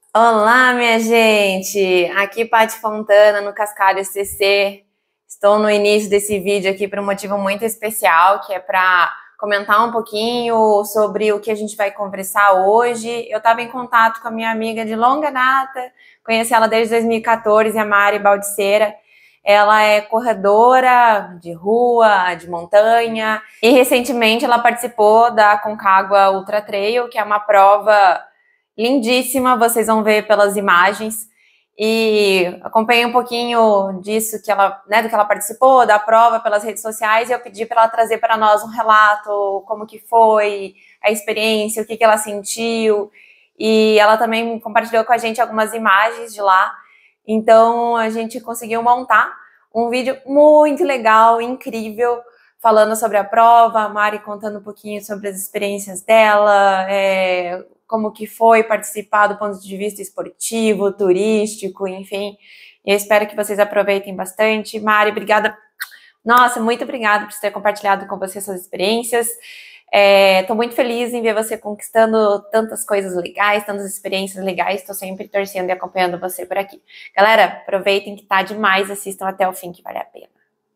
Olá, minha gente! Aqui Paty Fontana, no Cascalho CC. Estou no início desse vídeo aqui por um motivo muito especial, que é para comentar um pouquinho sobre o que a gente vai conversar hoje. Eu estava em contato com a minha amiga de longa data, conheci ela desde 2014, a Mari Baldiceira. Ela é corredora de rua, de montanha, e recentemente ela participou da Aconcagua Ultra Trail, que é uma prova lindíssima, vocês vão ver pelas imagens. E acompanhei um pouquinho disso que ela, né, do que ela participou, da prova pelas redes sociais, e eu pedi para ela trazer para nós um relato, como que foi a experiência, o que ela sentiu. E ela também compartilhou com a gente algumas imagens de lá. Então a gente conseguiu montar um vídeo muito legal, incrível, falando sobre a prova, a Mari contando um pouquinho sobre as experiências dela, como que foi participar do ponto de vista esportivo, turístico, enfim. Eu espero que vocês aproveitem bastante. Mari, obrigada. Nossa, muito obrigada por ter compartilhado com você suas experiências. Estou muito feliz em ver você conquistando tantas coisas legais, tantas experiências legais. Estou sempre torcendo e acompanhando você por aqui. Galera, aproveitem que tá demais, assistam até o fim que vale a pena.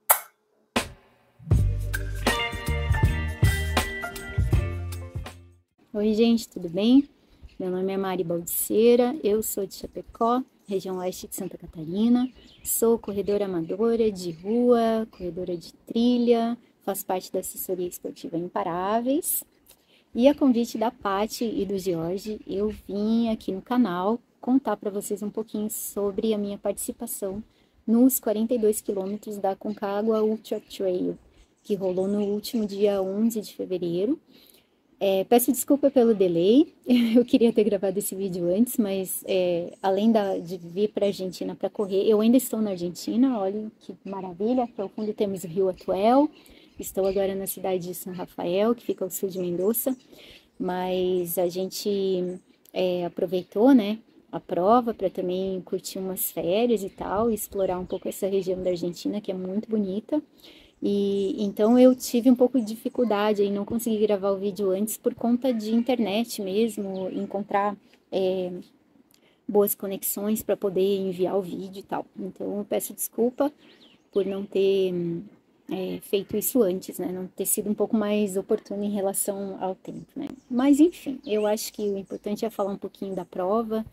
Oi, gente, tudo bem? Meu nome é Mari Baldiceira, eu sou de Chapecó, região oeste de Santa Catarina. Sou corredora amadora de rua, corredora de trilha, faço parte da assessoria esportiva Imparáveis. E a convite da Paty e do Jorge, eu vim aqui no canal contar para vocês um pouquinho sobre a minha participação nos 42 quilômetros da Aconcagua Ultra Trail, que rolou no último dia 11 de fevereiro. Peço desculpa pelo delay, eu queria ter gravado esse vídeo antes, mas além de vir para a Argentina para correr, eu ainda estou na Argentina, olha que maravilha, aqui ao fundo temos o Rio Atuel, estou agora na cidade de São Rafael, que fica ao sul de Mendoza, mas a gente aproveitou, né, a prova para também curtir umas férias e tal, e explorar um pouco essa região da Argentina, que é muito bonita. E então eu tive um pouco de dificuldade em não conseguir gravar o vídeo antes por conta de internet mesmo, encontrar boas conexões para poder enviar o vídeo e tal. Então eu peço desculpa por não ter feito isso antes, né? Não ter sido um pouco mais oportuno em relação ao tempo, né? Mas enfim, eu acho que o importante é falar um pouquinho da prova,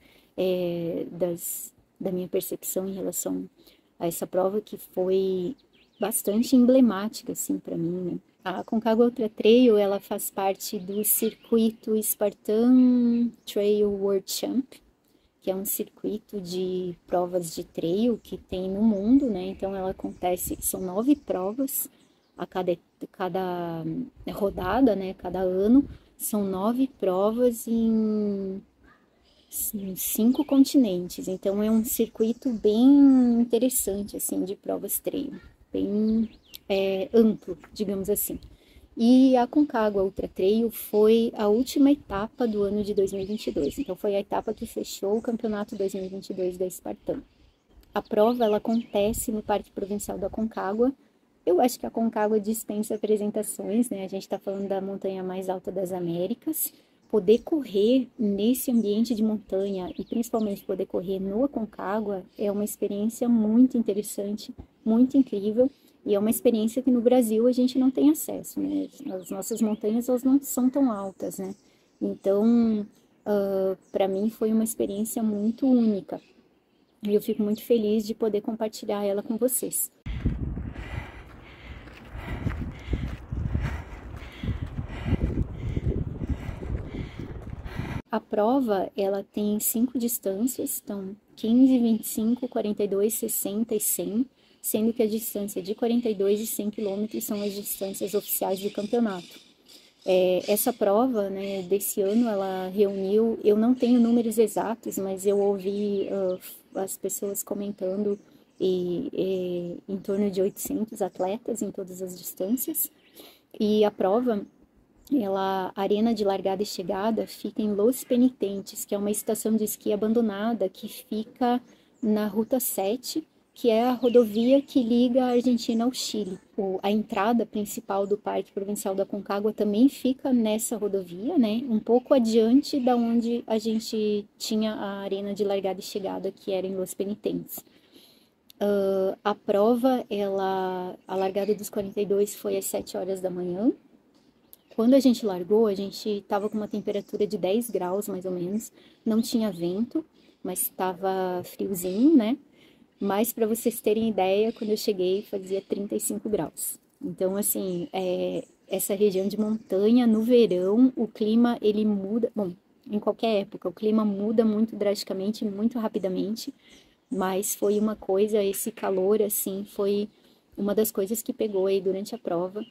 da minha percepção em relação a essa prova que foi bastante emblemática, assim, para mim, né? A Aconcagua Ultra Trail, ela faz parte do circuito Spartan Trail World Champ, que é um circuito de provas de trail que tem no mundo, né? Então ela acontece, são 9 provas a cada rodada, né? Cada ano são 9 provas em 5 continentes. Então é um circuito bem interessante, assim, de provas trail, bem amplo, digamos assim. E a Aconcagua Ultra Trail foi a última etapa do ano de 2022. Então foi a etapa que fechou o campeonato 2022 da Spartan. A prova ela acontece no Parque Provincial da Aconcagua. Eu acho que a Aconcagua dispensa apresentações, né? A gente está falando da montanha mais alta das Américas. Poder correr nesse ambiente de montanha e principalmente poder correr no Aconcagua é uma experiência muito interessante, muito incrível. E é uma experiência que no Brasil a gente não tem acesso, né? As nossas montanhas elas não são tão altas, né? Então, para mim foi uma experiência muito única. E eu fico muito feliz de poder compartilhar ela com vocês. A prova, ela tem 5 distâncias, então 15, 25, 42, 60 e 100, sendo que a distância de 42 e 100 quilômetros são as distâncias oficiais do campeonato. Essa prova, né, desse ano, ela reuniu, eu não tenho números exatos, mas eu ouvi as pessoas comentando em torno de 800 atletas em todas as distâncias, e a prova, a arena de largada e chegada fica em Los Penitentes, que é uma estação de esqui abandonada que fica na Ruta 7, que é a rodovia que liga a Argentina ao Chile. A entrada principal do Parque Provincial do Aconcagua também fica nessa rodovia, né? Um pouco adiante da onde a gente tinha a arena de largada e chegada, que era em Los Penitentes. A prova, a largada dos 42 foi às 7 horas da manhã. Quando a gente largou, a gente estava com uma temperatura de 10 graus, mais ou menos. Não tinha vento, mas estava friozinho, né? Mas, para vocês terem ideia, quando eu cheguei, fazia 35 graus. Então, assim, essa região de montanha, no verão, o clima, ele muda... Bom, em qualquer época, o clima muda muito drasticamente, muito rapidamente. Mas foi uma coisa, esse calor, assim, foi uma das coisas que pegou aí durante a prova.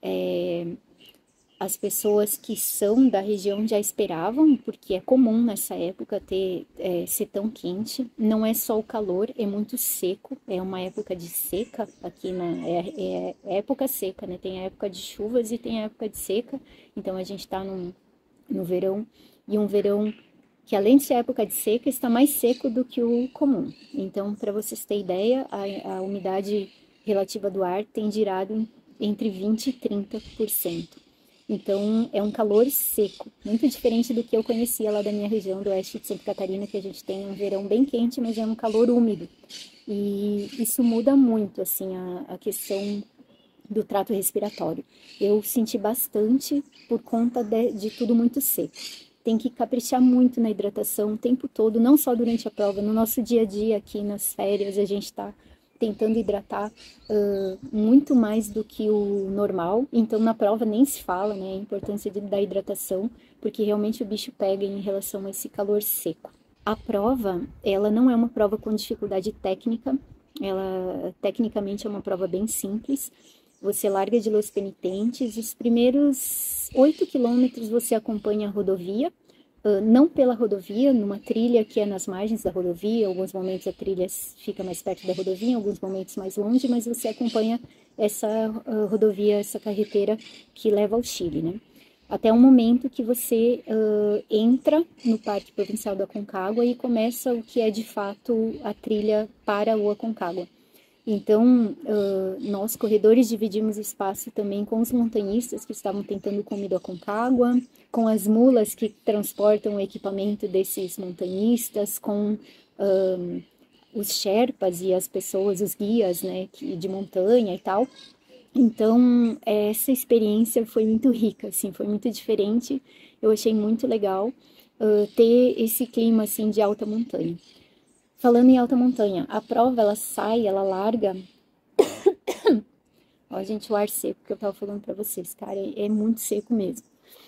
As pessoas que são da região já esperavam, porque é comum nessa época ser tão quente. Não é só o calor, é muito seco, é uma época de seca aqui, é época seca, né? Tem a época de chuvas e tem a época de seca. Então a gente está no verão, e um verão que, além de ser época de seca, está mais seco do que o comum. Então, para vocês terem ideia, a umidade relativa do ar tem girado entre 20% e 30%. Então, é um calor seco, muito diferente do que eu conhecia lá da minha região do oeste de Santa Catarina, que a gente tem um verão bem quente, mas é um calor úmido. E isso muda muito, assim, a questão do trato respiratório. Eu senti bastante por conta de tudo muito seco. Tem que caprichar muito na hidratação o tempo todo, não só durante a prova, no nosso dia a dia aqui nas férias, a gente está tentando hidratar muito mais do que o normal. Então, na prova nem se fala, né, a importância da hidratação, porque realmente o bicho pega em relação a esse calor seco. A prova, ela não é uma prova com dificuldade técnica, ela tecnicamente é uma prova bem simples. Você larga de Los Penitentes, os primeiros 8 quilômetros você acompanha a rodovia, não pela rodovia, numa trilha que é nas margens da rodovia. Em alguns momentos a trilha fica mais perto da rodovia, em alguns momentos mais longe, mas você acompanha essa rodovia, essa carretera que leva ao Chile, né? Até o momento que você entra no Parque Provincial do Aconcagua e começa o que é de fato a trilha para o Aconcagua. Então, nós corredores dividimos espaço também com os montanhistas que estavam tentando cume do Aconcagua, com as mulas que transportam o equipamento desses montanhistas, com os sherpas e as pessoas, os guias, né, de montanha e tal. Então, essa experiência foi muito rica, assim, foi muito diferente. Eu achei muito legal ter esse clima, assim, de alta montanha. Falando em alta montanha, a prova, ela larga... Ó, gente, o ar seco que eu tava falando pra vocês, cara, é muito seco mesmo.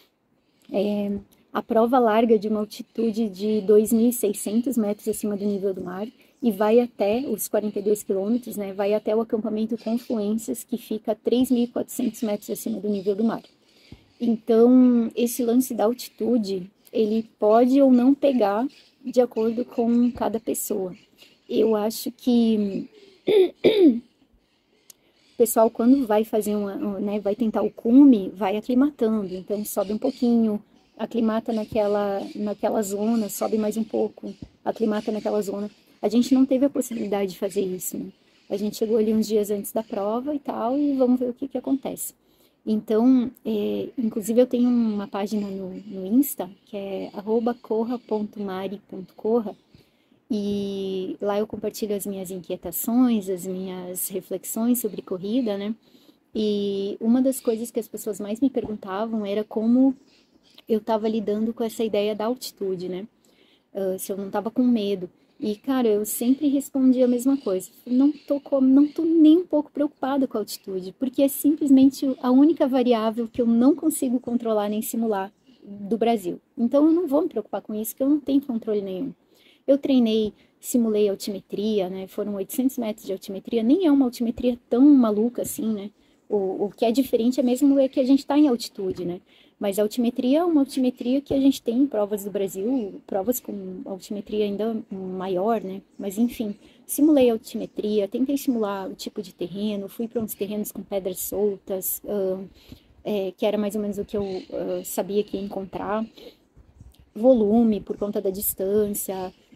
A prova larga de uma altitude de 2.600 metros acima do nível do mar e vai até os 42 quilômetros, né? Vai até o acampamento Confluências, que fica a 3.400 metros acima do nível do mar. Então, esse lance da altitude, ele pode ou não pegar de acordo com cada pessoa. Eu acho que o pessoal, quando vai fazer né, vai tentar o cume, vai aclimatando. Então, sobe um pouquinho, aclimata naquela zona, sobe mais um pouco, aclimata naquela zona. A gente não teve a possibilidade de fazer isso, né? A gente chegou ali uns dias antes da prova e tal, e vamos ver o que acontece. Então, inclusive eu tenho uma página no Insta, que é @corra.mari.corra, e lá eu compartilho as minhas inquietações, as minhas reflexões sobre corrida, né? E uma das coisas que as pessoas mais me perguntavam era como eu estava lidando com essa ideia da altitude, né? Se eu não estava com medo. E, cara, eu sempre respondi a mesma coisa. Não tô nem um pouco preocupada com a altitude, porque é simplesmente a única variável que eu não consigo controlar nem simular do Brasil. Então, eu não vou me preocupar com isso, porque eu não tenho controle nenhum. Eu treinei, simulei altimetria, né? Foram 800 metros de altimetria. Nem é uma altimetria tão maluca assim, né? O que é diferente é mesmo que a gente está em altitude, né? Mas a altimetria é uma altimetria que a gente tem em provas do Brasil, provas com altimetria ainda maior, né? Mas enfim, simulei a altimetria, tentei simular o tipo de terreno, fui para uns terrenos com pedras soltas, que era mais ou menos o que eu sabia que ia encontrar. Volume, por conta da distância,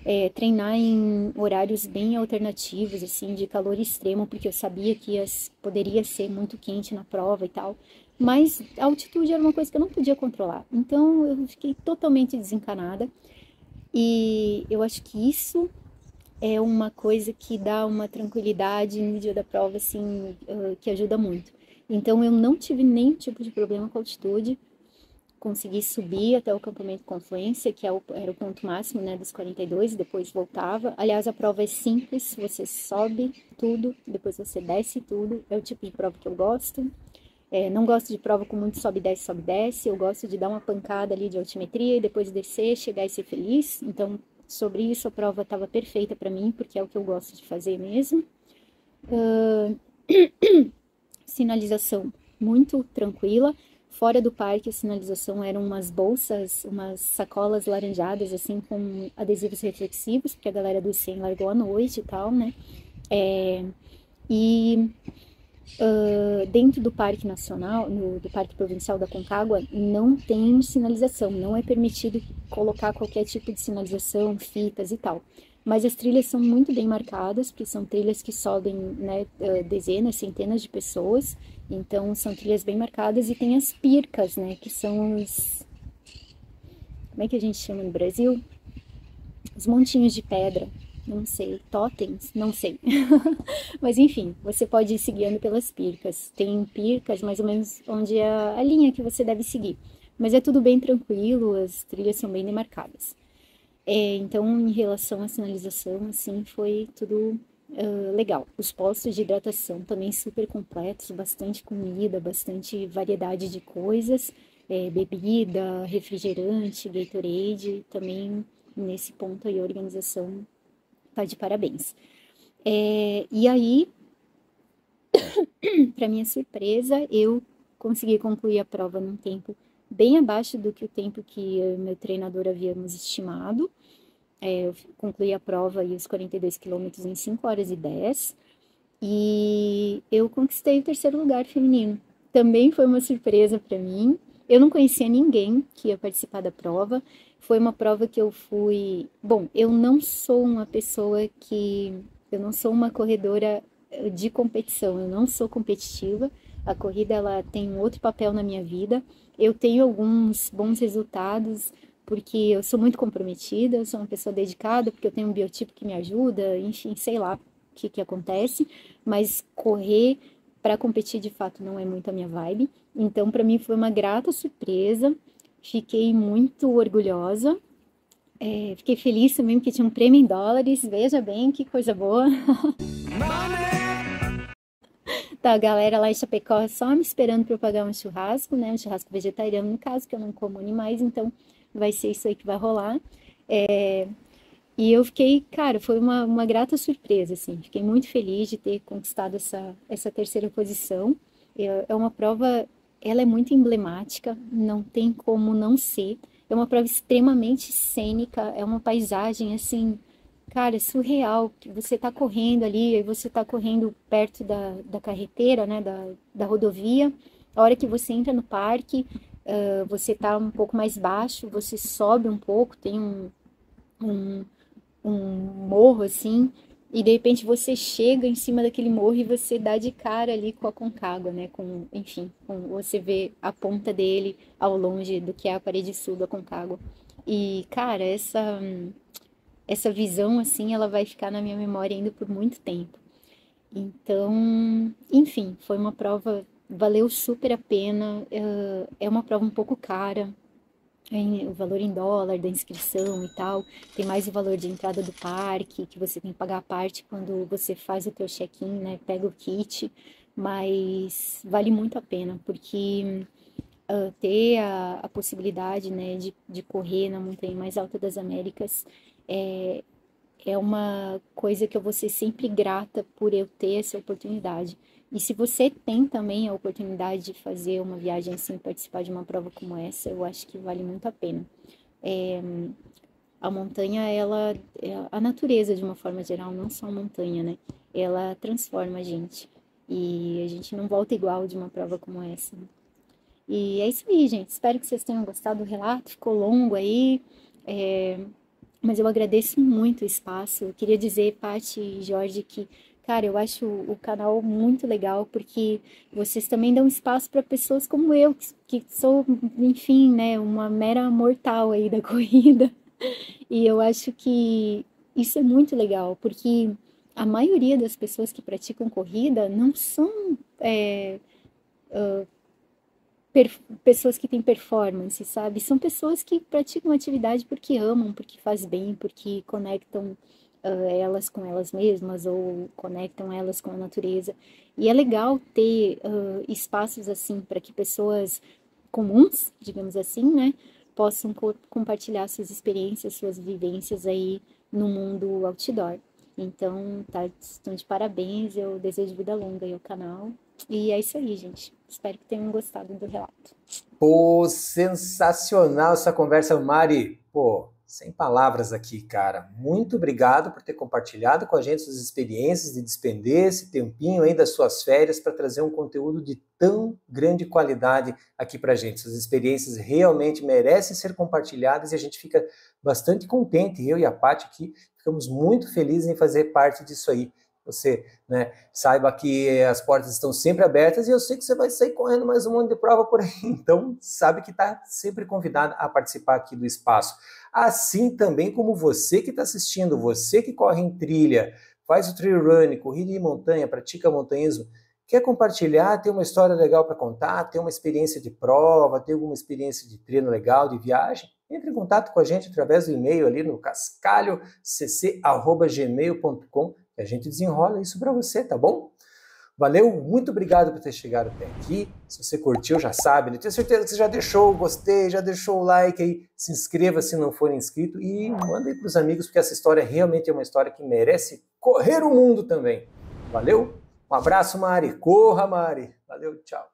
treinar em horários bem alternativos, assim, de calor extremo, porque eu sabia que poderia ser muito quente na prova e tal. Mas a altitude era uma coisa que eu não podia controlar. Então eu fiquei totalmente desencanada. E eu acho que isso é uma coisa que dá uma tranquilidade no dia da prova, assim, que ajuda muito. Então eu não tive nenhum tipo de problema com a altitude. Consegui subir até o acampamento Confluência, que era o ponto máximo, né, dos 42, e depois voltava. Aliás, a prova é simples, você sobe tudo, depois você desce tudo. É o tipo de prova que eu gosto. Não gosto de prova com muito sobe, desce, sobe, desce. Eu gosto de dar uma pancada ali de altimetria e depois descer, chegar e ser feliz. Então, sobre isso, a prova estava perfeita para mim, porque é o que eu gosto de fazer mesmo. Sinalização muito tranquila. Fora do parque, a sinalização eram umas bolsas, umas sacolas laranjadas, assim, com adesivos reflexivos, porque a galera do ICEM largou à noite e tal, né? Dentro do Parque Nacional, do Parque Provincial da Concagua, não tem sinalização, não é permitido colocar qualquer tipo de sinalização, fitas e tal. Mas as trilhas são muito bem marcadas, porque são trilhas que sobem, né, dezenas, centenas de pessoas, então são trilhas bem marcadas e tem as pircas, né, que são os... Como é que a gente chama no Brasil? Os montinhos de pedra, não sei, totens, não sei. Mas enfim, você pode ir se guiando pelas pircas. Tem pircas mais ou menos onde é a linha que você deve seguir. Mas é tudo bem tranquilo, as trilhas são bem demarcadas. Então, em relação à sinalização, assim, foi tudo legal. Os postos de hidratação também super completos, bastante comida, bastante variedade de coisas, bebida, refrigerante, Gatorade, também nesse ponto aí a organização tá de parabéns. E aí, para minha surpresa, eu consegui concluir a prova num tempo bem abaixo do que o tempo que eu e meu treinador havíamos estimado. Eu concluí a prova e os 42 quilômetros em 5 horas e 10. E eu conquistei o terceiro lugar feminino. Também foi uma surpresa para mim. Eu não conhecia ninguém que ia participar da prova. Foi uma prova que eu fui... Bom, eu não sou uma pessoa que... Eu não sou uma corredora de competição. Eu não sou competitiva. A corrida, ela tem um outro papel na minha vida. Eu tenho alguns bons resultados porque eu sou muito comprometida, eu sou uma pessoa dedicada, porque eu tenho um biotipo que me ajuda, enfim, sei lá o que acontece, mas correr para competir de fato não é muito a minha vibe. Então, para mim foi uma grata surpresa, fiquei muito orgulhosa, fiquei feliz também porque tinha um prêmio em dólares, veja bem que coisa boa. Tá, a galera lá em Chapecó só me esperando para eu pagar um churrasco, né? Um churrasco vegetariano, no caso, que eu não como animais, então vai ser isso aí que vai rolar. E eu fiquei, cara, foi uma grata surpresa, assim. Fiquei muito feliz de ter conquistado essa terceira posição. É uma prova, ela é muito emblemática, não tem como não ser. É uma prova extremamente cênica, é uma paisagem, assim, cara, surreal. Que você tá correndo ali, e você tá correndo perto da carreteira, né, da rodovia. A hora que você entra no parque, você tá um pouco mais baixo, você sobe um pouco, tem um, um morro assim, e de repente você chega em cima daquele morro e você dá de cara ali com a Concagua, né? Enfim, você vê a ponta dele ao longe do que é a parede sul da Concagua. E, cara, essa visão, assim, ela vai ficar na minha memória ainda por muito tempo. Então, enfim, foi uma prova, valeu super a pena. É uma prova um pouco cara, o valor em dólar da inscrição e tal, tem mais o valor de entrada do parque, que você tem que pagar a parte quando você faz o teu check-in, né, pega o kit, mas vale muito a pena, porque ter a possibilidade, né, de correr na montanha mais alta das Américas é uma coisa que eu vou ser sempre grata por eu ter essa oportunidade. E se você tem também a oportunidade de fazer uma viagem assim, participar de uma prova como essa, eu acho que vale muito a pena. A montanha, a natureza de uma forma geral, não só a montanha, né? Ela transforma a gente. E a gente não volta igual de uma prova como essa, né? E é isso aí, gente. Espero que vocês tenham gostado do relato. Ficou longo aí. Mas eu agradeço muito o espaço. Eu queria dizer, Paty e Jorge, que, cara, eu acho o canal muito legal, porque vocês também dão espaço para pessoas como eu, que sou, enfim, né, uma mera mortal aí da corrida. E eu acho que isso é muito legal, porque a maioria das pessoas que praticam corrida não são pessoas que têm performance, sabe? São pessoas que praticam atividade porque amam, porque faz bem, porque conectam elas com elas mesmas ou conectam elas com a natureza. E é legal ter espaços assim para que pessoas comuns, digamos assim, né, possam compartilhar suas experiências, suas vivências aí no mundo outdoor. Então, tá, estão de parabéns, eu desejo vida longa aí ao canal. E é isso aí, gente. Espero que tenham gostado do relato. Pô, sensacional essa conversa, Mari. Pô, sem palavras aqui, cara. Muito obrigado por ter compartilhado com a gente suas experiências, de despender esse tempinho aí das suas férias para trazer um conteúdo de tão grande qualidade aqui pra gente. Suas experiências realmente merecem ser compartilhadas e a gente fica bastante contente. Eu e a Paty aqui ficamos muito felizes em fazer parte disso aí. Você, né, saiba que as portas estão sempre abertas e eu sei que você vai sair correndo mais um monte de prova por aí, então sabe que está sempre convidado a participar aqui do espaço. Assim também como você que está assistindo, você que corre em trilha, faz o trail running, corrida de montanha, pratica montanhismo, quer compartilhar, tem uma história legal para contar, tem uma experiência de prova, tem alguma experiência de treino legal, de viagem, entre em contato com a gente através do e-mail ali no cascalhocc@gmail.com e a gente desenrola isso para você, tá bom? Valeu, muito obrigado por ter chegado até aqui. Se você curtiu, já sabe, né? Tenho certeza que você já deixou o gostei, já deixou o like aí, se inscreva se não for inscrito e manda aí para os amigos, porque essa história realmente é uma história que merece correr o mundo também. Valeu? Um abraço, Mari. Corra, Mari. Valeu, tchau.